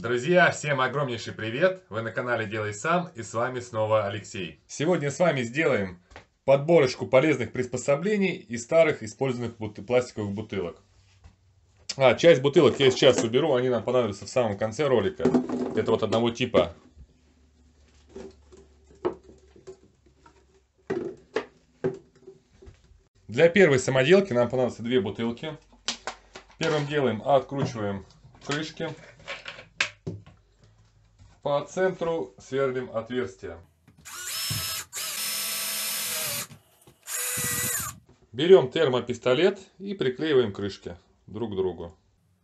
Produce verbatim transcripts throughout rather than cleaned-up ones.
Друзья, всем огромнейший привет! Вы на канале Делай Сам, и с вами снова Алексей. Сегодня с вами сделаем подборочку полезных приспособлений из старых использованных бут... пластиковых бутылок. А, часть бутылок я сейчас уберу, они нам понадобятся в самом конце ролика. Это вот одного типа. Для первой самоделки нам понадобятся две бутылки. Первым делом откручиваем крышки. По центру сверлим отверстие. Берем термопистолет и приклеиваем крышки друг к другу.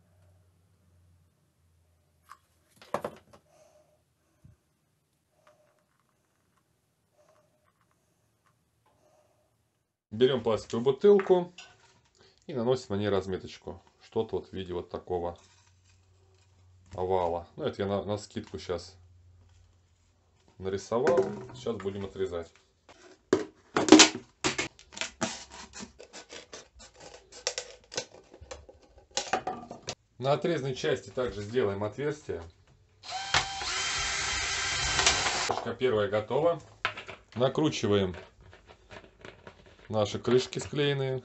Берем пластиковую бутылку и наносим на ней разметочку. Что-то вот в виде вот такого овала. Ну, это я на, на скидку сейчас нарисовал. Сейчас будем отрезать. На отрезанной части также сделаем отверстие. Первая готова. Накручиваем наши крышки склеенные.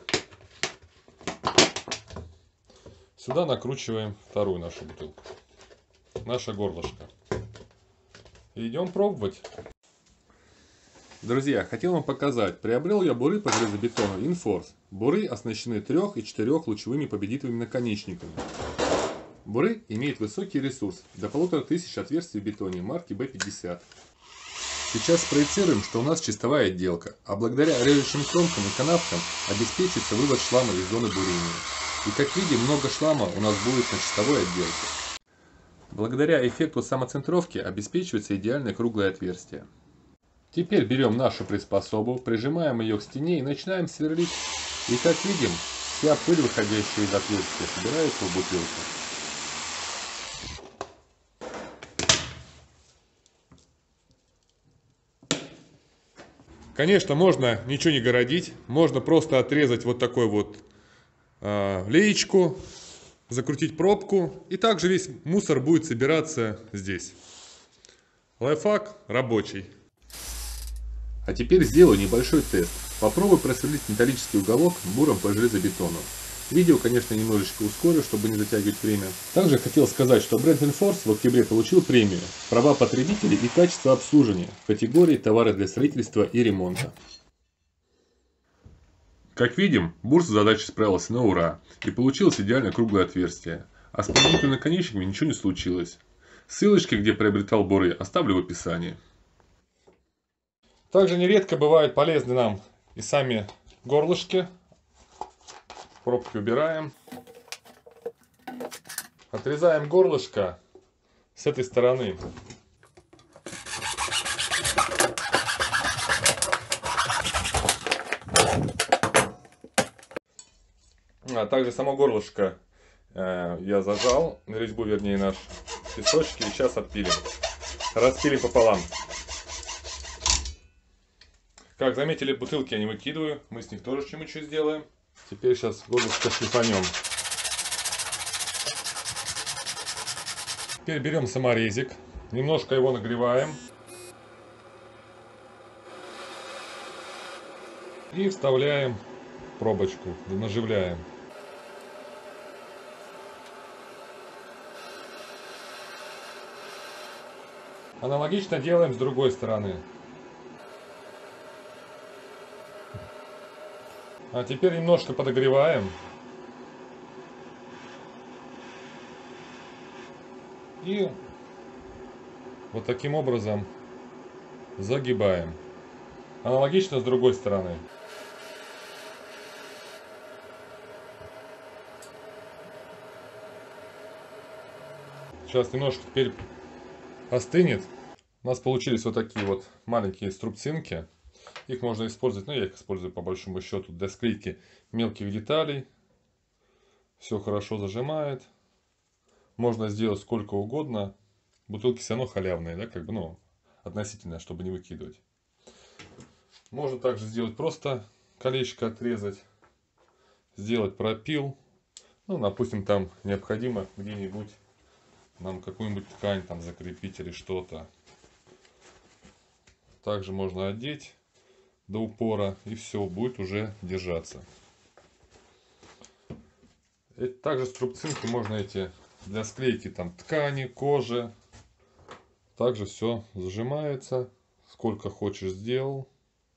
Сюда накручиваем вторую нашу бутылку. Наше горлышко. И идем пробовать. Друзья, хотел вам показать. Приобрел я буры по железобетону Inforce. Буры оснащены трех и четырех лучевыми победителями наконечниками. Буры имеют высокий ресурс. До полутора тысяч отверстий в бетоне марки бэ пятьдесят. Сейчас спроецируем, что у нас чистовая отделка. А благодаря режущим кромкам и канавкам обеспечится вывод шлама из зоны бурения. И как видим, много шлама у нас будет на чистовой отделке. Благодаря эффекту самоцентровки обеспечивается идеальное круглое отверстие. Теперь берем нашу приспособу, прижимаем ее к стене и начинаем сверлить. И как видим, вся пыль, выходящая из отверстия, собирается в бутылку. Конечно, можно ничего не городить, можно просто отрезать вот такой вот э, леечку, закрутить пробку, и также весь мусор будет собираться здесь. Лайфхак рабочий. А теперь сделаю небольшой тест. Попробую просверлить металлический уголок буром по железобетону. Видео, конечно, немножечко ускорю, чтобы не затягивать время. Также хотел сказать, что бренд Inforce в октябре получил премию «Права потребителей и качество обслуживания» в категории «Товары для строительства и ремонта». Как видим, бур с задачей справился на ура и получилось идеально круглое отверстие. А с победителями наконечниками ничего не случилось. Ссылочки, где приобретал буры, оставлю в описании. Также нередко бывают полезны нам и сами горлышки. Пробки убираем. Отрезаем горлышко с этой стороны. А также само горлышко э, я зажал, на резьбу, вернее, наш песочки, и сейчас отпилим. Распилим пополам. Как заметили, бутылки я не выкидываю, мы с них тоже что-нибудь сделаем. Теперь сейчас горлышко шлифанем. Теперь берем саморезик, немножко его нагреваем. И вставляем пробочку, наживляем. Аналогично делаем с другой стороны. А теперь немножко подогреваем. И вот таким образом загибаем. Аналогично с другой стороны. Сейчас немножко теперь остынет. У нас получились вот такие вот маленькие струбцинки. Их можно использовать, ну я их использую по большому счету для склейки мелких деталей. Все хорошо зажимает. Можно сделать сколько угодно. Бутылки все равно халявные, да, как бы, ну, относительно, чтобы не выкидывать. Можно также сделать просто колечко отрезать. Сделать пропил. Ну, допустим, там необходимо где-нибудь нам какую-нибудь ткань там закрепить или что-то. Также можно одеть до упора, и все, будет уже держаться. И также струбцинки можно эти для склейки там ткани, кожи. Также все зажимается, сколько хочешь сделал.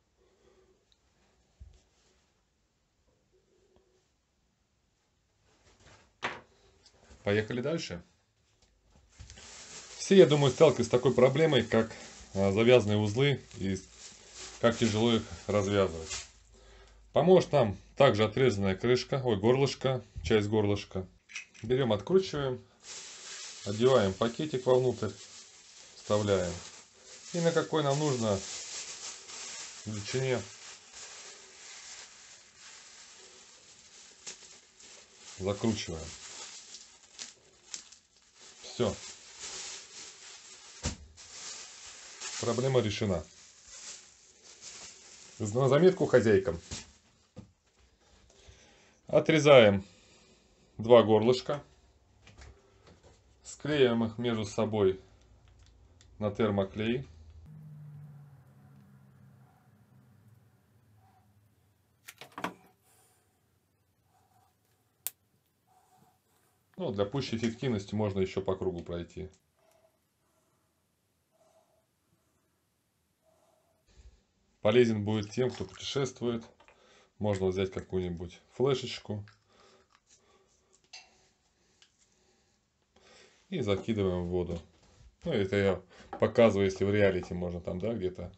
Поехали дальше. Все, я думаю, сталкиваются с такой проблемой, как завязанные узлы и как тяжело их развязывать. Поможет нам также отрезанная крышка, ой, горлышко, часть горлышка. Берем, откручиваем, одеваем пакетик вовнутрь, вставляем. И на какой нам нужно величине закручиваем. Все. Проблема решена. На заметку хозяйкам. Отрезаем два горлышка. Склеиваем их между собой на термоклей. Ну, для пущей эффективности можно еще по кругу пройти. Полезен будет тем, кто путешествует. Можно взять какую-нибудь флешечку. И закидываем в воду. Ну, это я показываю, если в реалити можно там, да, где-то.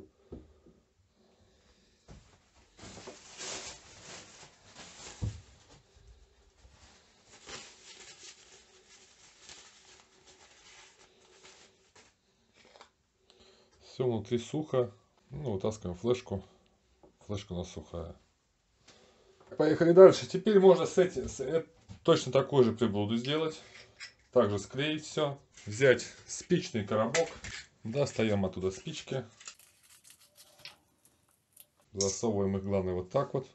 Все внутри сухо. Ну, вытаскиваем флешку. Флешка у нас сухая. Поехали дальше. Теперь можно с этим, с, э, точно такую же приблуду сделать. Также склеить все. Взять спичный коробок. Достаем оттуда спички. Засовываем их, главное, вот так вот.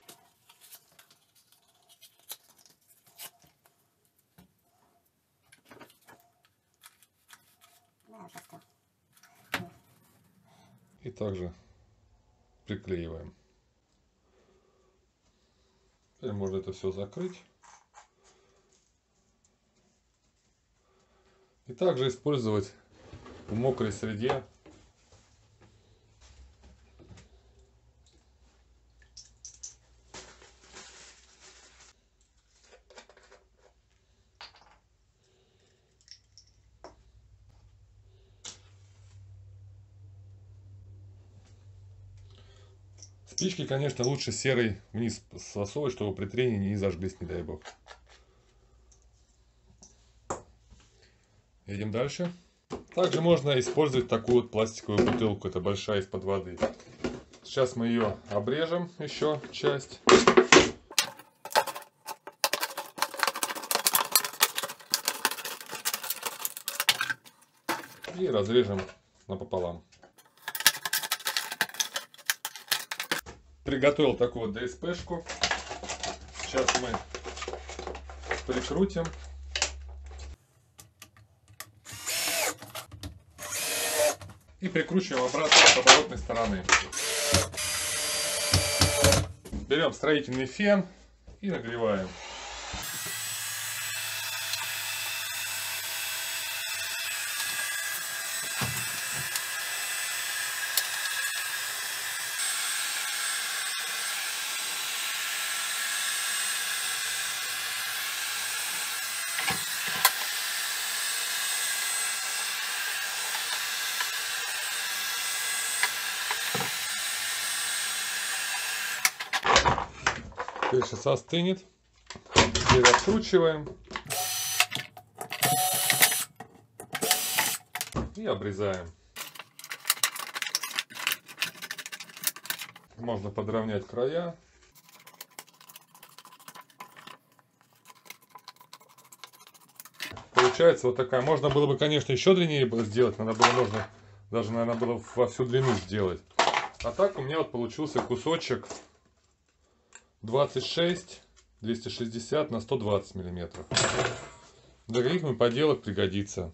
И также приклеиваем. Теперь можно это все закрыть. И также использовать в мокрой среде. Спички, конечно, лучше серой вниз засовывать, чтобы при трении не зажглись, не дай бог. Едем дальше. Также можно использовать такую вот пластиковую бутылку. Это большая из-под воды. Сейчас мы ее обрежем, еще часть. И разрежем напополам. Приготовил такую вот ДСПшку. Сейчас мы прикрутим. И прикручиваем обратно с оборотной стороны. Берем строительный фен и нагреваем. Теперь сейчас остынет. Теперь откручиваем. И обрезаем. Можно подровнять края. Получается вот такая. Можно было бы, конечно, еще длиннее сделать. Надо было, можно даже, наверное, было во всю длину сделать. А так у меня вот получился кусочек двадцать шесть двести шестьдесят на сто двадцать миллиметров. Для каких-нибудь поделок пригодится.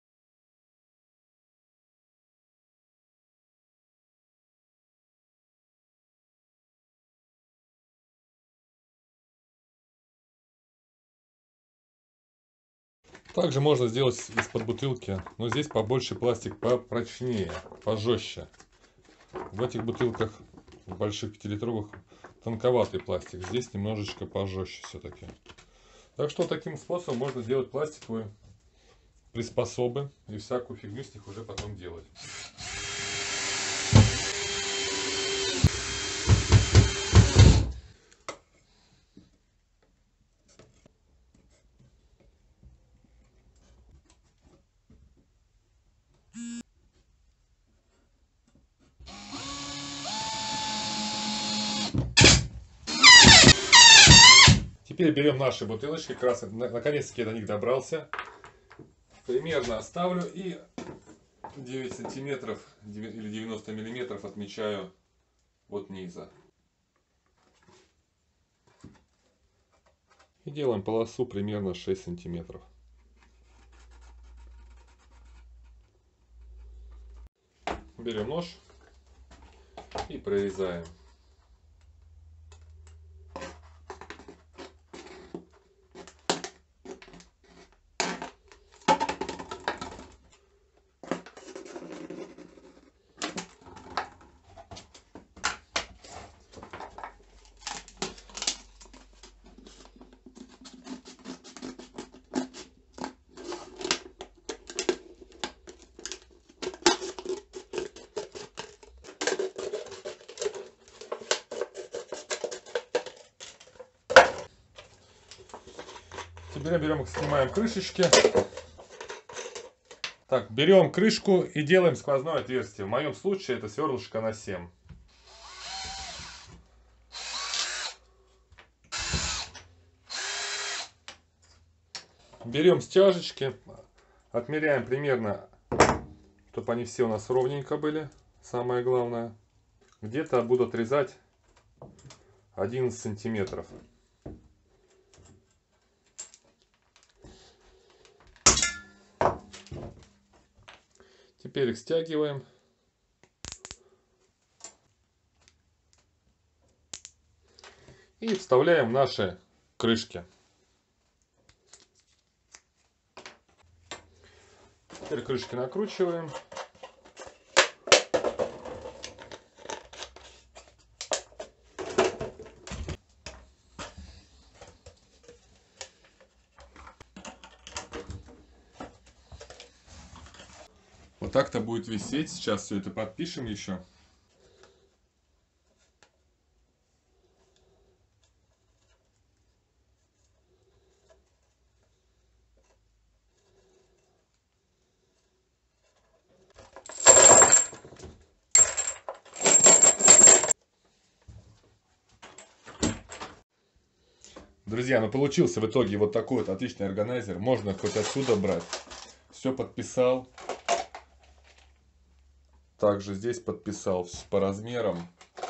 Также можно сделать из-под бутылки, но здесь побольше пластик, попрочнее, пожестче. В этих бутылках, в больших пятилитровых, тонковатый пластик. Здесь немножечко пожестче все-таки. Так что таким способом можно сделать пластиковые приспособы и всякую фигню с них уже потом делать. Теперь берем наши бутылочки, как раз наконец-таки до них добрался. Примерно оставлю и девять сантиметров или девяносто миллиметров отмечаю от низа. И делаем полосу примерно шесть сантиметров. Берем нож и прорезаем. Теперь берем, снимаем крышечки. Так, берем крышку и делаем сквозное отверстие. В моем случае это сверлышко на семь. Берем стяжечки, отмеряем примерно, чтобы они все у нас ровненько были. Самое главное. Где-то буду отрезать одиннадцать сантиметров. Теперь их стягиваем. И вставляем в наши крышки. Теперь крышки накручиваем. Вот так-то будет висеть. Сейчас все это подпишем еще. Друзья, ну получился в итоге вот такой вот отличный органайзер. Можно хоть отсюда брать. Все подписал. Также здесь подписал по размерам.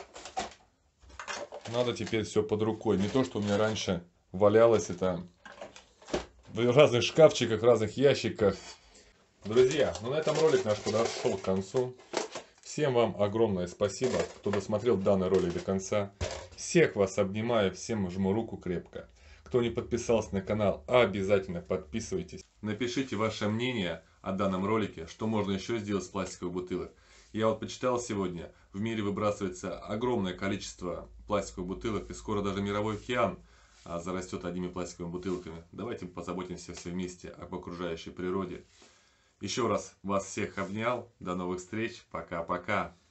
Надо теперь все под рукой. Не то, что у меня раньше валялось это в разных шкафчиках, в разных ящиках. Друзья, ну на этом ролик наш подошел к концу. Всем вам огромное спасибо, кто досмотрел данный ролик до конца. Всех вас обнимаю, всем жму руку крепко. Кто не подписался на канал, обязательно подписывайтесь. Напишите ваше мнение о данном ролике, что можно еще сделать с пластиковых бутылок. Я вот почитал сегодня, в мире выбрасывается огромное количество пластиковых бутылок, и скоро даже мировой океан зарастет одними пластиковыми бутылками. Давайте позаботимся все вместе об окружающей природе. Еще раз вас всех обнял. До новых встреч. Пока-пока.